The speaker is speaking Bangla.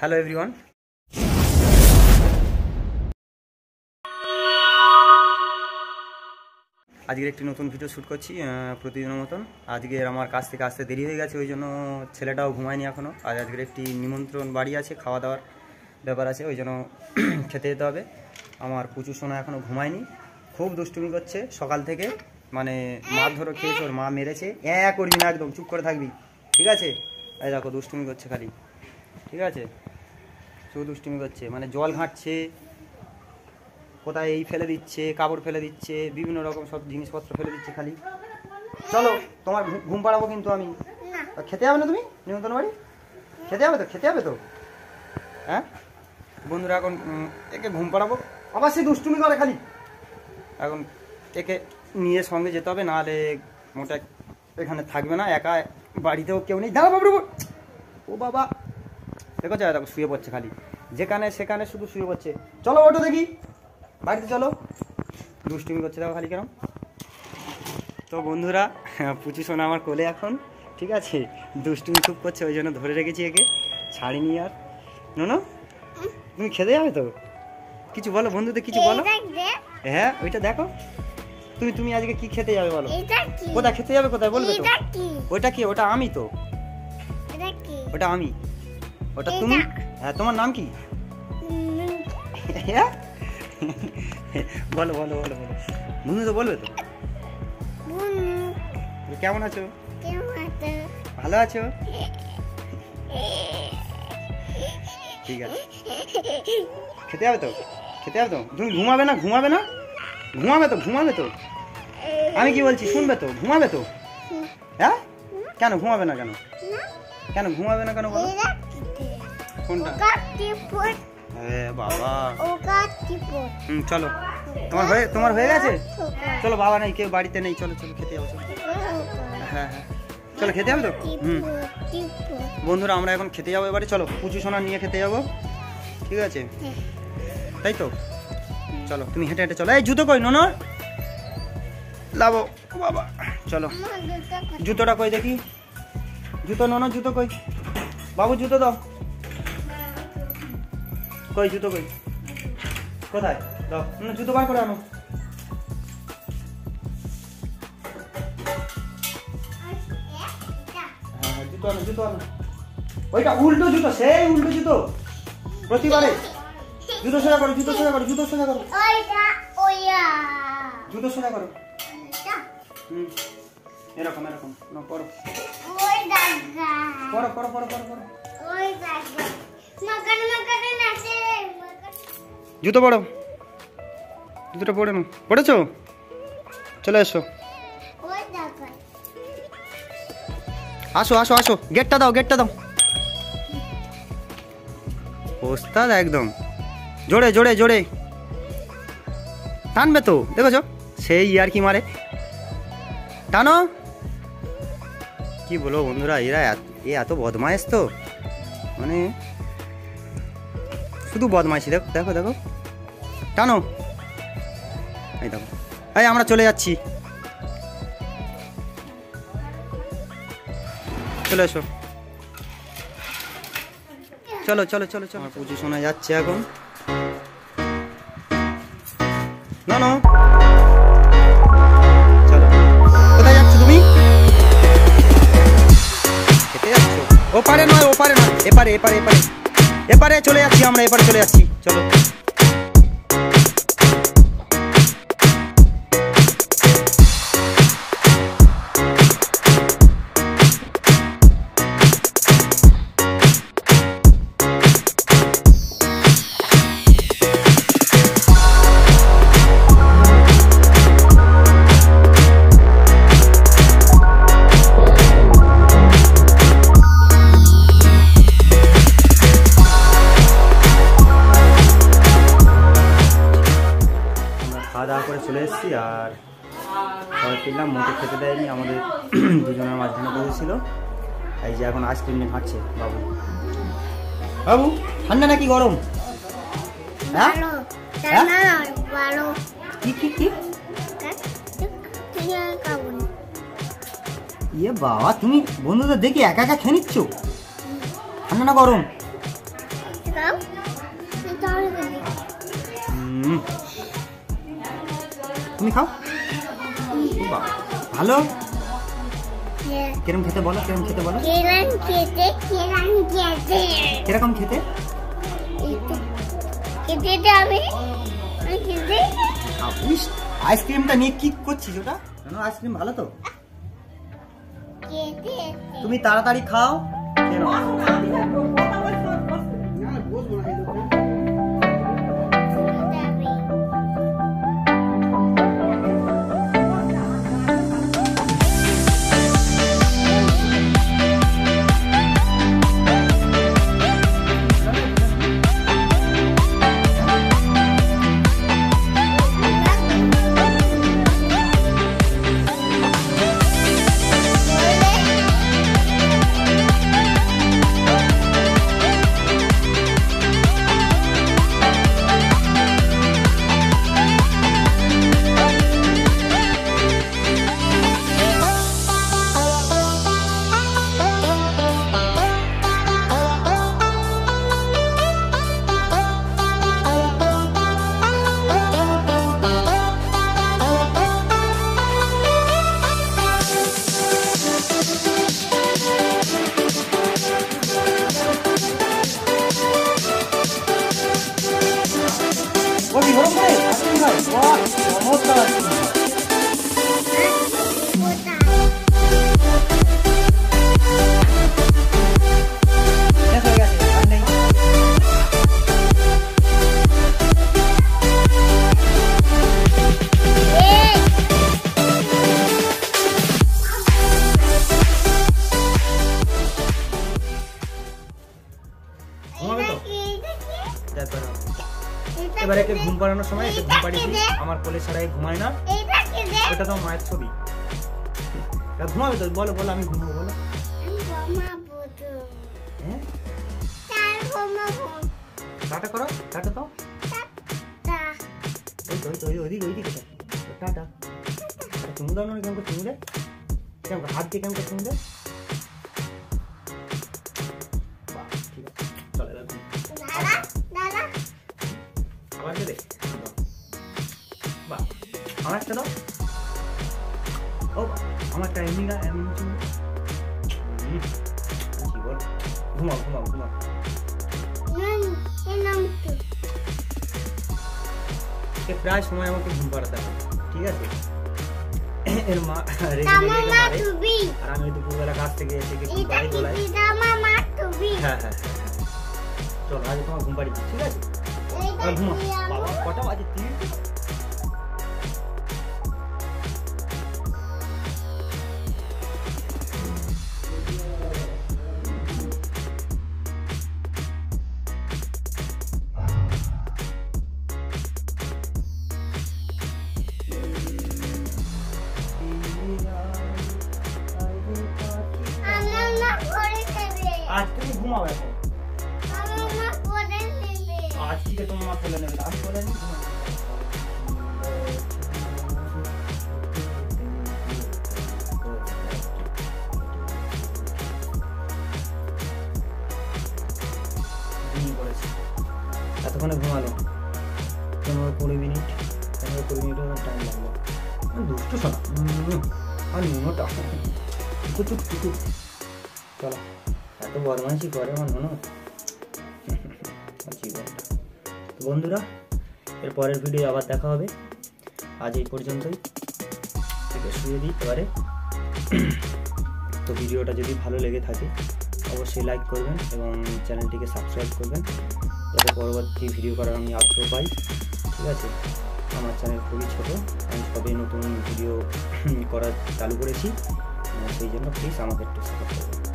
হ্যালো এভরিওয়ান, আজকের একটি নতুন ভিডিও শ্যুট করছি প্রতিদিনের মতন। আজকে আমার কাছ থেকে আসতে দেরি হয়ে গেছে, ওই জন্য ছেলেটাও ঘুমায়নি এখনও। আর আজকের একটি নিমন্ত্রণ বাড়ি আছে, খাওয়া দাওয়ার ব্যাপার আছে, ওই জন্য খেতে যেতে হবে। আমার প্রচুর সোনা এখনও ঘুমায়নি, খুব দুষ্টুমি করছে সকাল থেকে। মানে মার ধরো খেয়েছে, ওর মা মেরেছে। করবি না, একদম চুপ করে থাকবি, ঠিক আছে? এই দেখো দুষ্টুমি করছে খালি, ঠিক আছে? শুধু দুষ্টুমি করছে, মানে জল ঘাঁটছে, কোথায় এই ফেলে দিচ্ছে, কাপড় ফেলে দিচ্ছে, বিভিন্ন রকম সব জিনিসপত্র ফেলে দিচ্ছে খালি। চলো তোমার ঘুম পাড়াবো কিন্তু আমি। খেতে যাবে না তুমি নিমন্ত্রণ বাড়ি? খেতে যাবে তো? খেতে যাবে তো? হ্যাঁ বন্ধুরা, এখন একে ঘুম পাড়াবো। আবার সে দুষ্টুমি করে খালি। এখন একে নিয়ে সঙ্গে যেতে হবে, নাহলে মোটা এখানে থাকবে না। একা বাড়িতেও কেউ নেই। দাঁড়া বাবু, ও বাবা দেখো যায়, দেখো শুয়ে পড়ছে খালি, যেখানে সেখানে শুধু শুয়ে পড়ছে। চলো ওটো দেখি, বাড়িতে চলো। দুষ্টুমি করছে দেখো খালি কেন। তো বন্ধুরা, পুচু সোনা আমার কোলে এখন, ঠিক আছে? দুষ্টুমি খুব করছে, ওই জন্য ধরে রেখেছি একে, ছাড়িনি আর। নো তুমি খেতে যাবে তো? কিছু বলো বন্ধুদের, কিছু বলো। হ্যাঁ ওইটা দেখো, তুমি আজকে কি খেতে যাবে বলো? কোথায় খেতে যাবে, কোথায় বলবে তো? ওইটা কি? ওটা আমি তো, ওটা আমি, ওটা তুমি। হ্যাঁ তোমার নাম কি? হ্যাঁ বলো বলো বলো বলো, বন্ধু তো বলবে তো। কেমন আছো? ভালো আছো? ঠিক আছে, খেতে যাবে তো? খেতে যাবে তো? তুমি ঘুমাবে না? ঘুমাবে না? ঘুমাবে তো? ঘুমাবে তো? আমি কি বলছি শুনবে তো? ঘুমাবে তো? হ্যাঁ কেন ঘুমাবে না? কেন কেন ঘুমাবে না কেন বলো? কোনটা? বাবা চলো, তোমার হয়ে গেছে? চলো, বাবা নেই, কেউ বাড়িতে নেই, চলো চলো খেতে যাবো। হ্যাঁ হ্যাঁ চলো খেতে যাবে তো? বন্ধুরা, আমরা এখন খেতে যাবো এবারে। চলো পুচু সোনা নিয়ে খেতে যাবো, ঠিক আছে? তাই তো, চলো তুমি হেঁটে হেঁটে চলো। এই জুতো কই নোনো? লাবো বাবা, চলো। জুতোটা কই দেখি, জুতো নোনো, জুতো কই? বাবু জুতো দাও, কই জুতো কই? কোথায় দাও, জুতো বার করে আনো। হ্যাঁ জুতো আনো, জুতো আনো। ওইটা উল্টো জুতো, সেই উল্টো জুতো প্রতিবারে। জুতো সোজা করো, জুতো সোজা করো, জুতো সোজা করো, জুতো সোজা করো। এরকম এরকম না, পড়ো পড়ো পড়ো পড়ো পড়ো পড়ো। জুতো পড়ো, জুতোটা পড়ে নাও। পড়েছো? চলে এসো, আসো আসো আসো। গেটটা দাও, গেটটা দাও। ওস্তাদ একদম জোরে জোরে জোরে টানবে তো, দেখেছো? সেই আর কি মারে, টানো। কি বলবো বন্ধুরা, এত বদমাইশ তো, মানে শুধু বদমাইশি। দেখো দেখো দেখো, টানো। এই দেখো, এই আমরা চলে যাচ্ছি, চলে এসো। চলো চলো চলো চলো, পুজো শোনা যাচ্ছে এখন। না না চলো, কোথায় যাচ্ছ তুমি? খেতে যাচ্ছ? ওপারে নয়, ওপারে নয়, এপারে এপারে এপারে এপারে চলে যাচ্ছি আমরা, এপারে চলে যাচ্ছি, চলো। খাওয়া দাওয়া করে চলে এসেছি, আর সবাই ফিরলাম। মোটে খেতে দেয়নি, আমাদের দুজনের মাঝখানে বসেছিল। এই যে এখন আইসক্রিম নিয়ে খাচ্ছে বাবু। বাবু ঠান্ডা নাকি গরম? হ্যাঁ কি কি কি? ইয়ে বাবা, তুমি বন্ধুদের দেখি একা একা খেয়ে নিচ্ছ। ঠান্ডা না গরম? তুমি খাও ভালো কিরকম খেতে বলো কিরকম খেতে বলো কিরকম খেতে আইসক্রিমটা নিয়ে কি করছিস ওটা জানো আইসক্রিম ভালো তো তুমি তাড়াতাড়ি খাও এবারে একে ঘুম পাড়ানোর সময় একে ঘুম পাড়িয়ে দিই আমার কোলে ছাড়াই ঘুমায় না এটা তো মায়ের ছবি ঘুমাবে তো বলো বলো আমি ঘুমাবো বলো টাটা করো টাটা তো ওইদিকে টাটা চুমু দাও না কেমন চুমু দে কেমন হাত দিয়ে কেমন চুমু দে আবার দে বাহ আমার একটা দাও ও আমার টাইমিং না এমন চুমু বল ঘুমাও ঘুমাও ঘুমাও প্রায় সময় আমাকে ঘুম পাড়াতে হবে ঠিক আছে এর মা আর আমি দুপুরবেলা কাছ থেকে এসে ঘুম পাড়াই বলাই হ্যাঁ হ্যাঁ চলো আজ তোমার ঘুম পাড়ি ঠিক আছে ঘুমা বাবা কটা বাজে 3 आज तुम घुमाओ এখন आज থেকে তোমার মা কোলে নেবে আমি কোলে নিই এতক্ষণে ঘুমালো 15-20 মিনিট 15-20 মিনিট টাইম লাগলো দুষ্টু শোনা আর নুনোটা চলো এত বদমাইশি করে আমার নুনো বন্ধুরা এর পরের ভিডিও আবার দেখা হবে আজ এই পর্যন্তই শুয়ে দিই এবারে তো ভিডিওটা যদি ভালো লেগে থাকে অবশ্যই লাইক করবেন এবং চ্যানেলটিকে সাবস্ক্রাইব করবেন যাতে পরবর্তী ভিডিও করার আমি আগ্রহ পাই ঠিক আছে আমার চ্যানেল খুবই ছোট আমি সবে নতুন ভিডিও করা চালু করেছি সেই জন্য প্লিজ আমাকে একটু সাপোর্ট করবেন